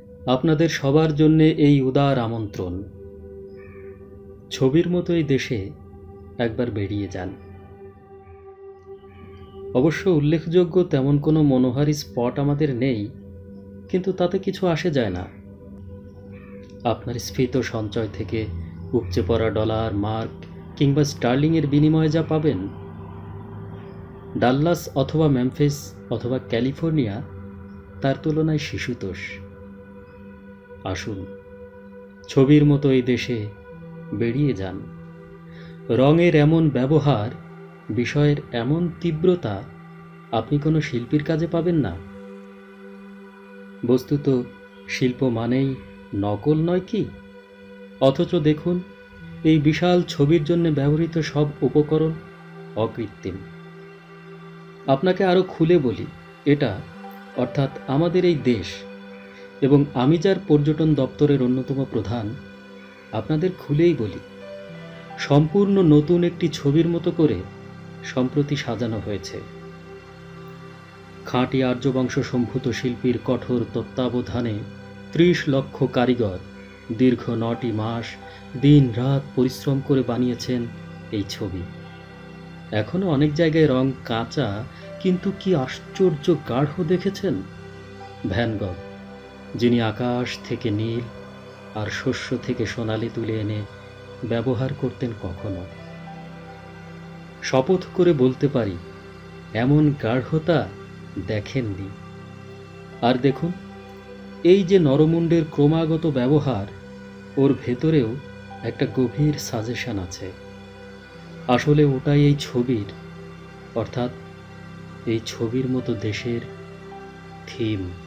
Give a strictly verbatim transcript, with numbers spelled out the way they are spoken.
আপনাদের সবার জন্যে এই উদার আমন্ত্রণ। ছবির মতো এই দেশে একবার বেরিয়ে যান। অবশ্য উল্লেখযোগ্য তেমন কোনো মনোহারী স্পট আমাদের নেই, কিন্তু তাতে কিছু আসে যায় না। আপনার স্ফীত সঞ্চয় থেকে উপচে পড়া ডলার, মার্ক কিংবা স্টার্লিংয়ের বিনিময়ে যা পাবেন, ডাল্লাস অথবা মেমফিস অথবা ক্যালিফোর্নিয়া তার তুলনায় শিশুতোষ। আসুন, ছবির মতো এই দেশে বেরিয়ে যান। রঙের এমন ব্যবহার, বিষয়ের এমন তীব্রতা আপনি কোনো শিল্পীর কাজে পাবেন না। বস্তুত শিল্প মানেই নকল নয় কি? অথচ দেখুন, এই বিশাল ছবির জন্য ব্যবহৃত সব উপকরণ অকৃত্রিম। আপনাকে আরও খুলে বলি, এটা অর্থাৎ আমাদের এই দেশ এবং আমি যার পর্যটন দপ্তরের অন্যতম প্রধান, আপনাদের খুলেই বলি, সম্পূর্ণ নতুন একটি ছবির মতো করে সম্প্রতি সাজানো হয়েছে। খাঁটি আর্যবংশ সম্ভূত শিল্পীর কঠোর তত্ত্বাবধানে ত্রিশ লক্ষ কারিগর দীর্ঘ নটি মাস দিন রাত পরিশ্রম করে বানিয়েছেন এই ছবি। এখনো অনেক জায়গায় রং কাঁচা, কিন্তু কি আশ্চর্য গাঢ় দেখেছেন? ভ্যান গঘ, যিনি আকাশ থেকে নীল আর শস্য থেকে সোনালি তুলে এনে ব্যবহার করতেন, কখনো শপথ করে বলতে পারি এমন গাঢ়তা দেখেননি। আর দেখুন, এই যে নরমুণ্ডের ক্রমাগত ব্যবহার, ওর ভেতরেও একটা গভীর সাজেশন আছে। আসলে ওটাই এই ছবির, অর্থাৎ এই ছবির মতো দেশের থিম।